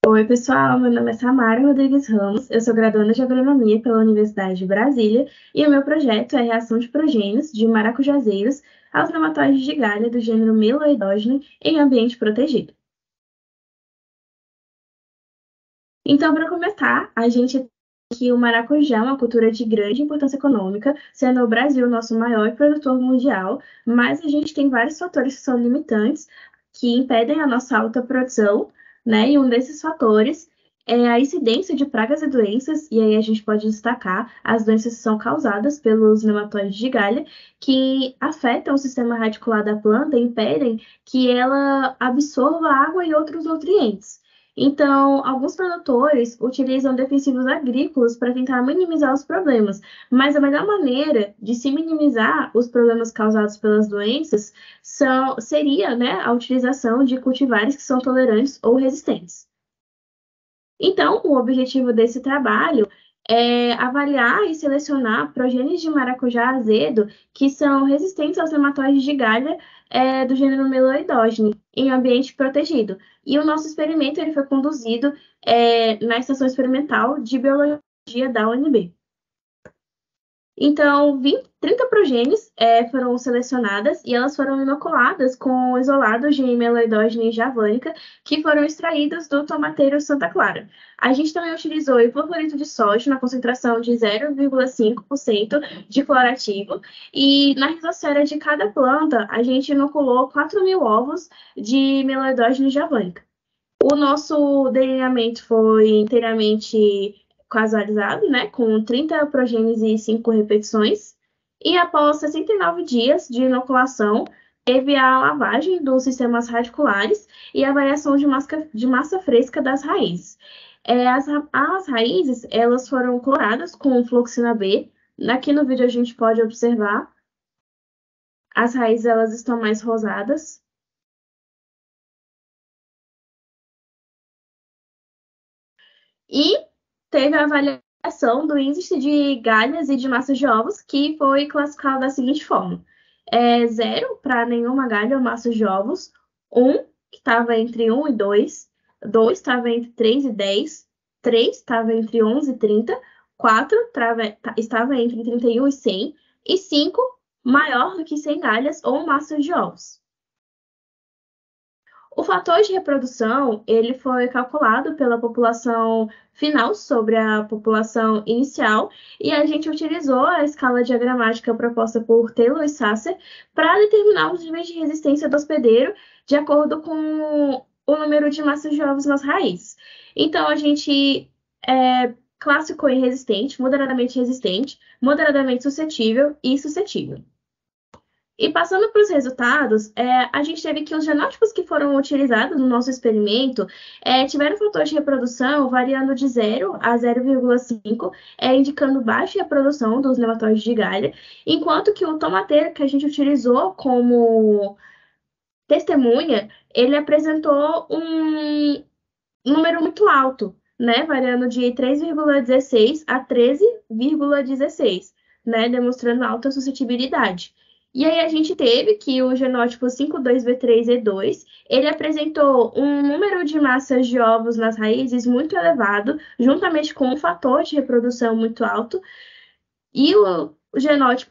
Oi, pessoal. Meu nome é Samara Rodrigues Ramos. Eu sou graduanda de Agronomia pela Universidade de Brasília e o meu projeto é a reação de progênios de maracujazeiros aos nematóides de galha do gênero Meloidogene em ambiente protegido. Então, para começar, a gente tem que o maracujá é uma cultura de grande importância econômica, sendo o Brasil o nosso maior produtor mundial, mas a gente tem vários fatores que são limitantes, que impedem a nossa alta produção, né? E um desses fatores é a incidência de pragas e doenças, e aí a gente pode destacar as doenças que são causadas pelos nematóides de galha, que afetam o sistema radicular da planta e impedem que ela absorva água e outros nutrientes. Então, alguns produtores utilizam defensivos agrícolas para tentar minimizar os problemas, mas a melhor maneira de se minimizar os problemas causados pelas doenças seria, né, a utilização de cultivares que são tolerantes ou resistentes. Então, o objetivo desse trabalho é avaliar e selecionar progênios de maracujá azedo que são resistentes aos nematóides de galha do gênero Meloidogene em ambiente protegido. E o nosso experimento ele foi conduzido na Estação Experimental de Biologia da UNB. Então, 30 progênies foram selecionadas e elas foram inoculadas com isolados de meloidogene javânica que foram extraídos do tomateiro Santa Clara. A gente também utilizou hipoclorito de sódio na concentração de 0,5% de clorativo e na rizosfera de cada planta a gente inoculou 4.000 ovos de meloidogene javânica. O nosso delineamento foi inteiramente casualizado, né, com 30 progênies e 5 repetições. E após 69 dias de inoculação, teve a lavagem dos sistemas radiculares e a variação de massa fresca das raízes. As raízes, elas foram cloradas com fluoxina B. Aqui no vídeo a gente pode observar. As raízes, elas estão mais rosadas. E teve a avaliação do índice de galhas e de massas de ovos, que foi classificado da seguinte forma: 0 para nenhuma galha ou massa de ovos, 1 que estava entre 1 e 2, 2 estava entre 3 e 10, 3 estava entre 11 e 30, 4 estava entre 31 e 100, e 5 maior do que 100 galhas ou massas de ovos. O fator de reprodução, ele foi calculado pela população final sobre a população inicial, e a gente utilizou a escala diagramática proposta por Taylor e Sasser para determinar os níveis de resistência do hospedeiro de acordo com o número de massas de ovos nas raízes. Então, a gente classificou em resistente, moderadamente suscetível e suscetível. E passando para os resultados, a gente teve que os genótipos que foram utilizados no nosso experimento tiveram fator de reprodução variando de 0 a 0,5, indicando baixa reprodução dos nematóides de galha, enquanto que o tomateiro que a gente utilizou como testemunha, ele apresentou um número muito alto, né, variando de 3,16 a 13,16, né, demonstrando alta suscetibilidade. E aí a gente teve que o genótipo 52B3E2, ele apresentou um número de massas de ovos nas raízes muito elevado, juntamente com um fator de reprodução muito alto, e o genótipo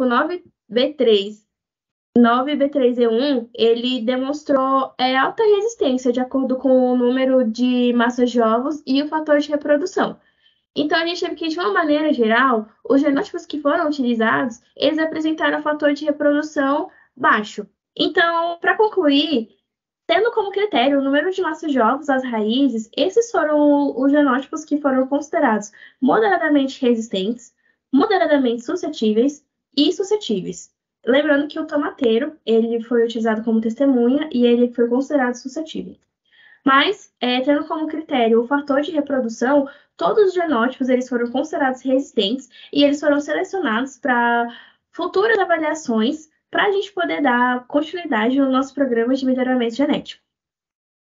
9B3E1, ele demonstrou alta resistência de acordo com o número de massas de ovos e o fator de reprodução. Então, a gente teve que, de uma maneira geral, os genótipos que foram utilizados, eles apresentaram fator de reprodução baixo. Então, para concluir, tendo como critério o número de massas de ovos, as raízes, esses foram os genótipos que foram considerados moderadamente resistentes, moderadamente suscetíveis e suscetíveis. Lembrando que o tomateiro, ele foi utilizado como testemunha e ele foi considerado suscetível. Mas, tendo como critério o fator de reprodução, todos os genótipos eles foram considerados resistentes e eles foram selecionados para futuras avaliações para a gente poder dar continuidade no nosso programa de melhoramento genético.